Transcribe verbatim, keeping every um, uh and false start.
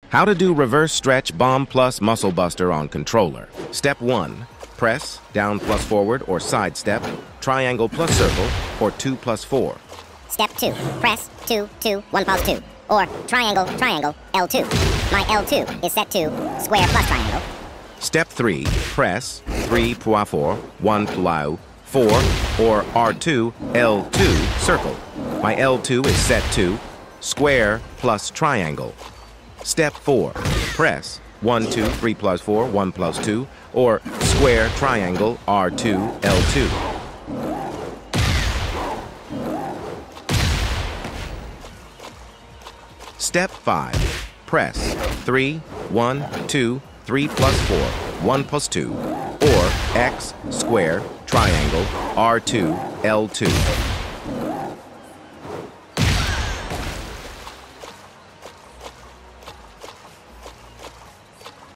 How to do reverse stretch bomb plus muscle buster on controller. Step one, press, down plus forward or side step, triangle plus circle, or two plus four. Step two, press, two, two, one pause two, or triangle, triangle, L two. My L two is set to square plus triangle. Step three, press, three plus four, one plow, four, or R two, L two, circle. My L two is set to square plus triangle. Step four, press, one, two, three plus four, one plus two, or square triangle, R two, L two. Step five, press, three, one, two, three plus four, one plus two, or X, square, triangle, R two, L two.